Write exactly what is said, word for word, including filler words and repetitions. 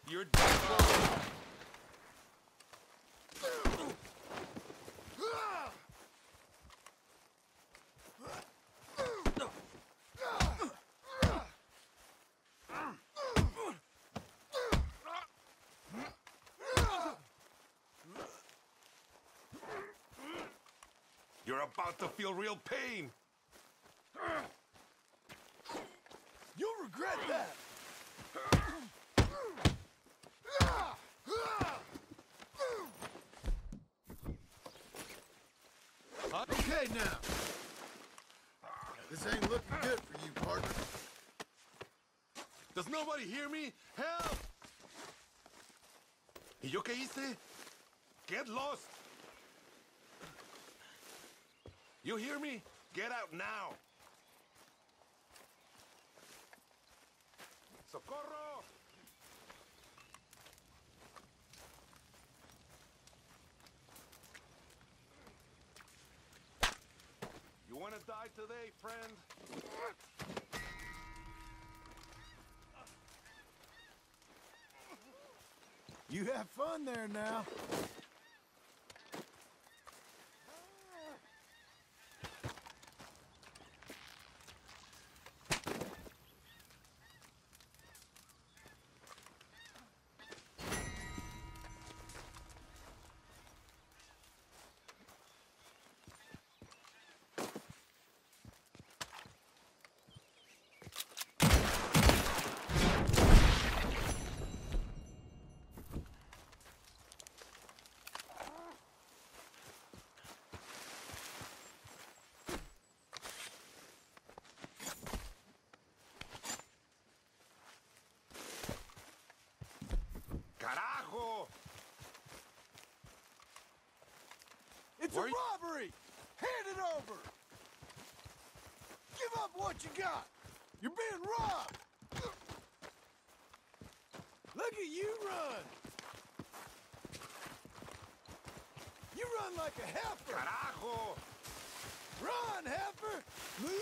You're dead. You're about to feel real pain. You'll regret that. Okay, now. This ain't looking good for you, partner. Does nobody hear me? Help! ¿Y yo qué hice? Get lost! You hear me? Get out now! Socorro! You wanna die today, friend? You have fun there now. Carajo! It's Where a you- robbery! Hand it over! Give up what you got! You're being robbed! Look at you run! You run like a heifer! Carajo! Run, heifer! Move